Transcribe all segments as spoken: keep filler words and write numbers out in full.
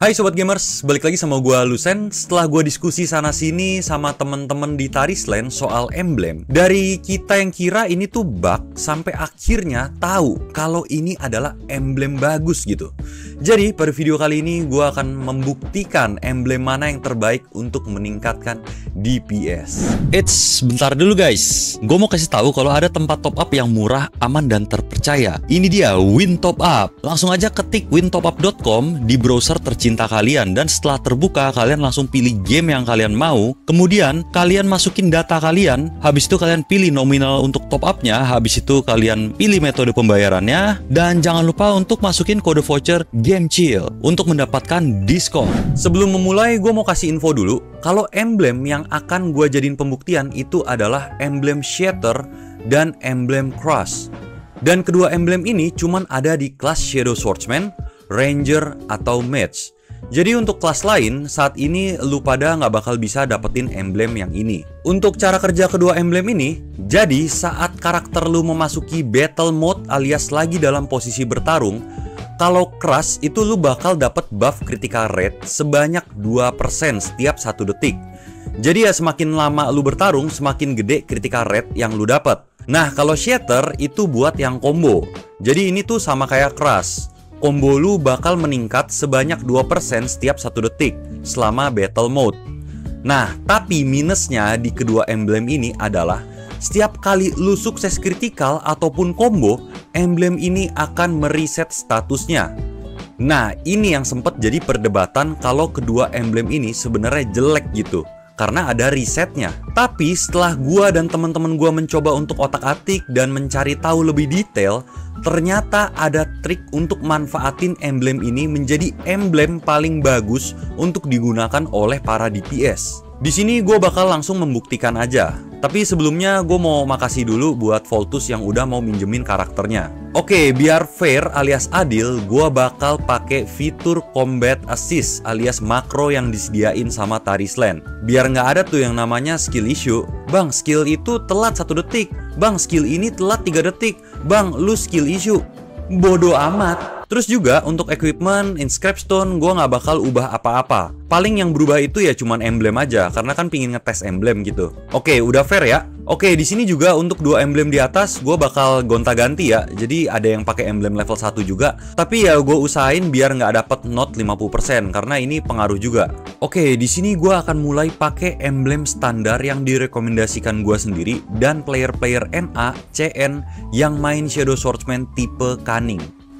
Hai Sobat Gamers, balik lagi sama gua Lusen. Setelah gua diskusi sana-sini sama temen-temen di Tarisland soal emblem, dari kita yang kira ini tuh bug, sampai akhirnya tahu kalau ini adalah emblem bagus gitu. Jadi pada video kali ini gua akan membuktikan emblem mana yang terbaik untuk meningkatkan D P S. Eits, bentar dulu guys. Gue mau kasih tahu kalau ada tempat top up yang murah, aman dan terpercaya. Ini dia Win Top Up. Langsung aja ketik win top up dot com di browser tercinta kalian, dan setelah terbuka kalian langsung pilih game yang kalian mau. Kemudian kalian masukin data kalian. Habis itu kalian pilih nominal untuk top upnya. Habis itu kalian pilih metode pembayarannya. Dan jangan lupa untuk masukin kode voucher GameChill untuk mendapatkan diskon. Sebelum memulai, gue mau kasih info dulu kalau emblem yang akan gue jadiin pembuktian itu adalah emblem Shatter dan emblem Crush. Dan kedua emblem ini cuman ada di kelas Shadow Swordsman, Ranger, atau Mage. Jadi untuk kelas lain, saat ini lu pada nggak bakal bisa dapetin emblem yang ini. Untuk cara kerja kedua emblem ini, jadi saat karakter lu memasuki battle mode alias lagi dalam posisi bertarung, kalau Crush itu lu bakal dapet buff critical rate sebanyak dua persen setiap satu detik. Jadi ya semakin lama lu bertarung, semakin gede critical rate yang lu dapet. Nah kalau Shatter itu buat yang combo. Jadi ini tuh sama kayak Crush. Combo lu bakal meningkat sebanyak dua persen setiap satu detik selama battle mode. Nah, tapi minusnya di kedua emblem ini adalah setiap kali lu sukses kritikal ataupun combo, emblem ini akan mereset statusnya. Nah, ini yang sempat jadi perdebatan kalau kedua emblem ini sebenarnya jelek gitu, karena ada resetnya. Tapi setelah gua dan teman-teman gua mencoba untuk otak-atik dan mencari tahu lebih detail, ternyata ada trik untuk manfaatin emblem ini menjadi emblem paling bagus untuk digunakan oleh para D P S. Di sini gue bakal langsung membuktikan aja. Tapi sebelumnya gue mau makasih dulu buat Voltus yang udah mau minjemin karakternya. Oke, biar fair alias adil, gue bakal pakai fitur Combat Assist alias makro yang disediain sama Tarisland. Biar nggak ada tuh yang namanya skill issue. Bang, skill itu telat satu detik. Bang, skill ini telat tiga detik. Bang, lu skill issue. Bodoh amat. Terus juga untuk equipment, inscription, gue nggak bakal ubah apa-apa. Paling yang berubah itu ya cuman emblem aja, karena kan pingin ngetes emblem gitu. Oke, udah fair ya. Oke, di sini juga untuk dua emblem di atas gue bakal gonta-ganti ya. Jadi ada yang pakai emblem level satu juga. Tapi ya gue usahain biar nggak dapet not lima puluh persen karena ini pengaruh juga. Oke, di sini gue akan mulai pakai emblem standar yang direkomendasikan gue sendiri dan player-player N A, C N yang main Shadow Swordsman tipe Cunning.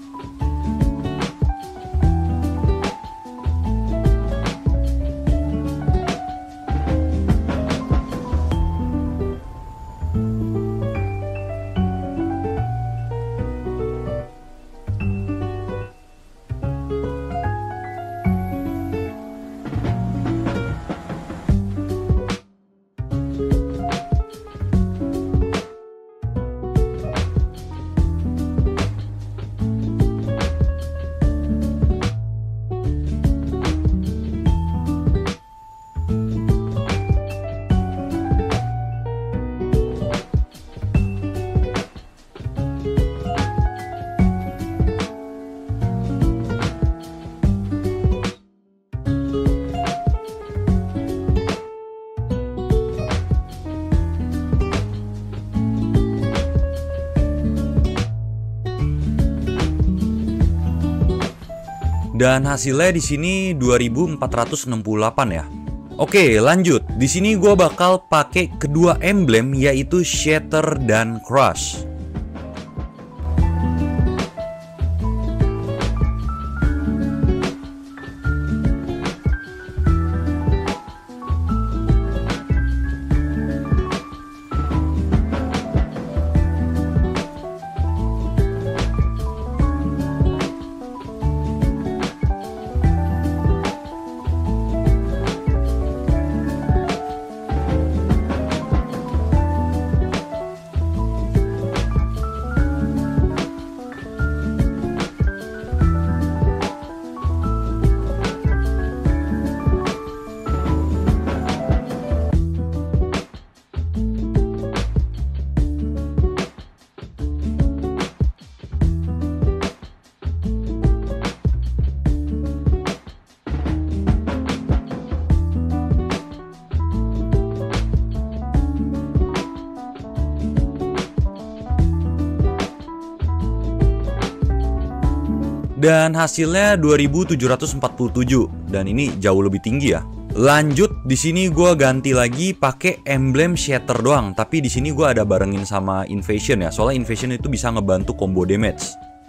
Dan hasilnya di sini dua ribu empat ratus enam puluh delapan ya. Oke, lanjut. Di sini gue bakal pakai kedua emblem yaitu Shatter dan Crush. Dan hasilnya dua ribu tujuh ratus empat puluh tujuh, dan ini jauh lebih tinggi ya. Lanjut, di sini gue ganti lagi pakai emblem shatter doang, tapi di sini gue ada barengin sama invasion ya, soalnya invasion itu bisa ngebantu combo damage.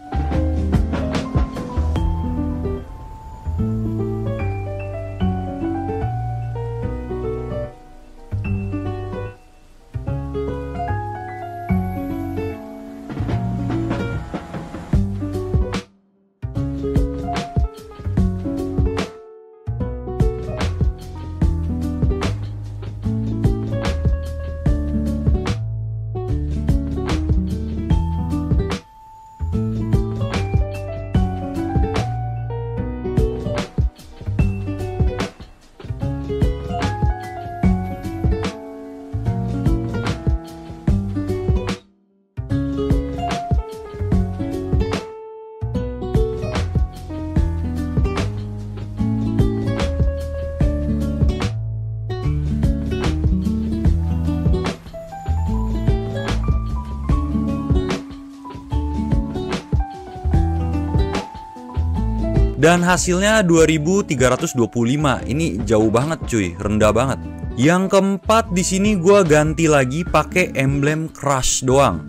Dan hasilnya dua ribu tiga ratus dua puluh lima. Ini jauh banget cuy, rendah banget. Yang keempat di sini gua ganti lagi pakai emblem crush doang.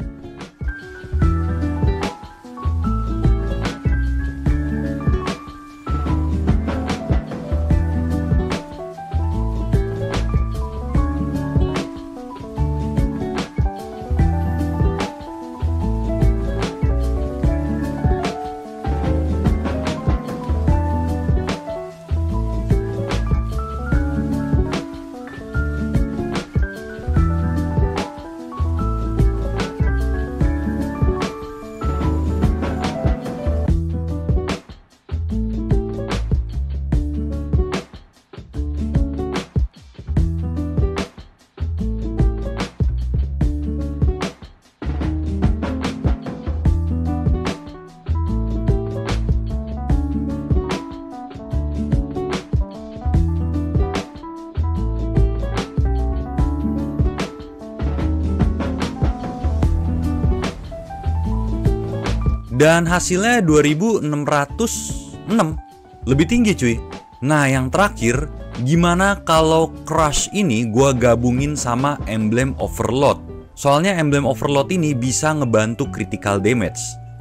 Dan hasilnya dua ribu enam ratus enam. Lebih tinggi cuy. Nah yang terakhir, gimana kalau crush ini gua gabungin sama emblem overload? Soalnya emblem overload ini bisa ngebantu critical damage.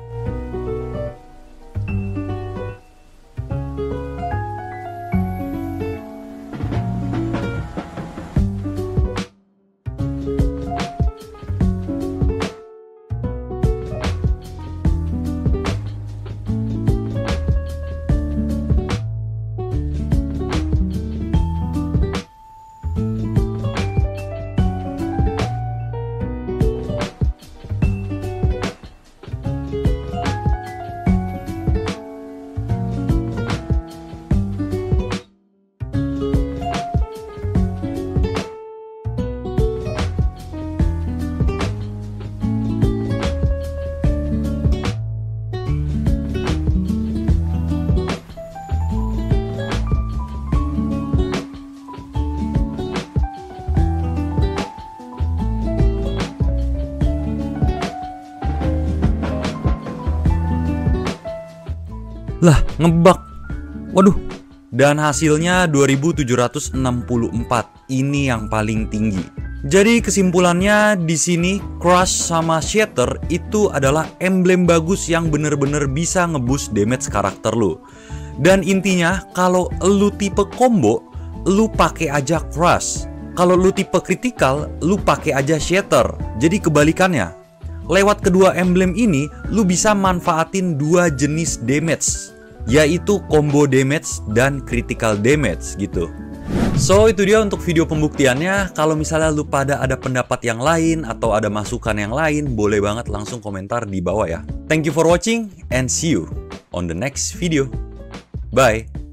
Lah, ngebug. Waduh. Dan hasilnya dua ribu tujuh ratus enam puluh empat. Ini yang paling tinggi. Jadi kesimpulannya di sini Crush sama Shatter itu adalah emblem bagus yang bener-bener bisa ngeboost damage karakter lu. Dan intinya kalau lu tipe combo, lu pakai aja Crush. Kalau lu tipe critical, lu pakai aja Shatter. Jadi kebalikannya. Lewat kedua emblem ini, lu bisa manfaatin dua jenis damage, yaitu combo damage dan critical damage gitu. So itu dia untuk video pembuktiannya. Kalau misalnya lu pada ada pendapat yang lain atau ada masukan yang lain, boleh banget langsung komentar di bawah ya. Thank you for watching and see you on the next video. Bye.